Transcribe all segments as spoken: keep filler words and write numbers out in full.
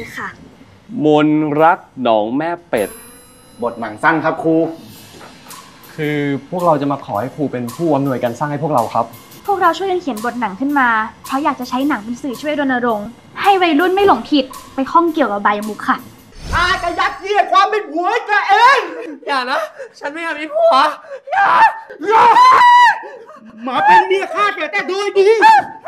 ค่ะมนรักหนองแม่เป็ดบทหนังสั้นครับครูคือพวกเราจะมาขอให้ครูเป็นผู้อำนวยการสร้างให้พวกเราครับพวกเราช่วยกันเขียนบทหนังขึ้นมาเพราะอยากจะใช้หนังเป็นสื่อช่วยรณรงค์ให้วัยรุ่นไม่หลงผิดไปข้องเกี่ยวกับอบายมุขค่ะอาจะยัดเยียดความเป็นผัวให้ตัวเองอย่านะฉันไม่อยากมีผัวอย่าอย่ามาเป็นเมียข้าแต่แต่โดยดี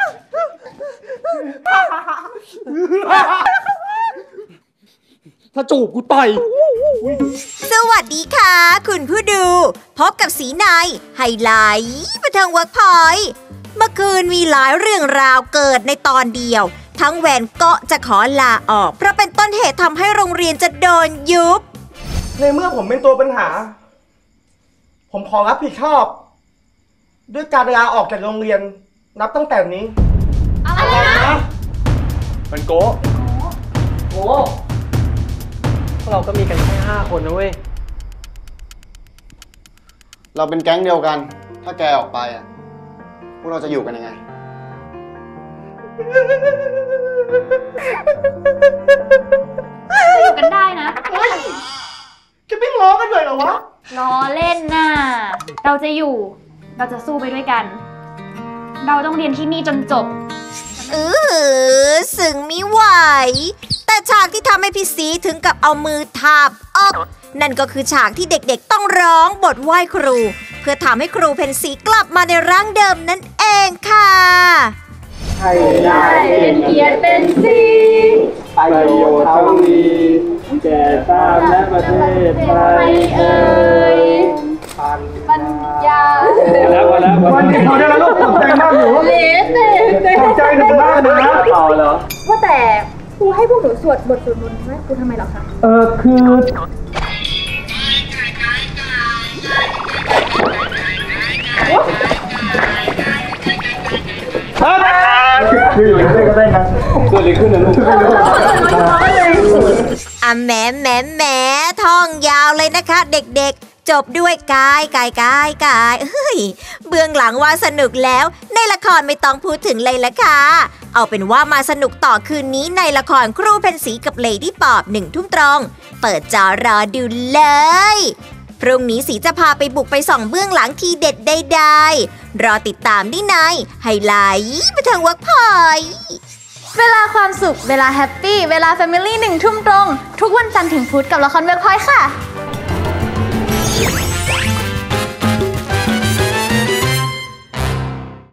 ถ้าจูบกูต่อยสวัสดีค่ะคุณผู้ดูพบกับสีในไฮไลท์บันเทิงเวิร์กพอยต์เมื่อคืนมีหลายเรื่องราวเกิดในตอนเดียวทั้งแวนก็จะขอลาออกเพราะเป็นต้นเหตุทำให้โรงเรียนจะโดนยุบในเมื่อผมเป็นตัวปัญหาผมขอรับผิดชอบด้วยการลาออกจากโรงเรียนนับตั้งแต่นี้อะไรนะมันโก้โก้พวกเราก็มีกันแค่ห้าคนนะเว้ยเราเป็นแก๊งเดียวกันถ้าแกออกไปอ่ะพวกเราจะอยู่กันยังไงอยู่กันได้นะจะไม่ง้อกันเลยเหรอวะล้อเล่นน่ะเราจะอยู่เราจะสู้ไปด้วยกันเราต้องเรียนที่นี่จนจบเออสึงไม่ไหวแต่ฉากที่ทำให้พี่สีถึงกับเอามือทาบอกนั่นก็คือฉากที่เด็กๆต้องร้องบทไหว้ครูเพื่อทำให้ครูเพนสีกลับมาในร่างเดิมนั่นเองค่ะให้ได้เป็นเกียรติเป็นสีประโยชน์เท่านี้แก่ชาติและประเทศไทยเอ่ยปัญญาแล้วพอแล้ววันนี้เขาได้แล้วลูกใจมากหนูเละเต้เต้ใจหนูมากเลยนะต่อเหรอว่าแต่ครูให้พวกหนูสวดบทสวดมนต์ไหมครูทำไมหรอคะเออคือคืออยู่ได้ก็ได้นะเกิดอะไรขึ้นนะลูกอ่ะแหมแหมแหมท่องยาวเลยนะคะเด็กๆจบด้วยกายกายกายกายเฮ้ยเบื้องหลังว่าสนุกแล้วในละครไม่ต้องพูดถึงเลยละค่ะเอาเป็นว่ามาสนุกต่อคืนนี้ในละครครูเพนสีกับเลดี้ปอบหนึ่งทุ่มตรงเปิดจอรอดูเลยพรุ่งนี้สีจะพาไปบุกไปส่องเบื้องหลังทีเด็ดใดๆรอติดตามได้ในไฮไลท์บันเทิงเวิร์กพอยต์เวลาความสุขเวลาแฮปปี้เวลาแฟมิลี่หนึ่งทุ่มตรงทุกวันจันทร์ถึงพุธกับละครเวิร์กพอยต์ค่ะ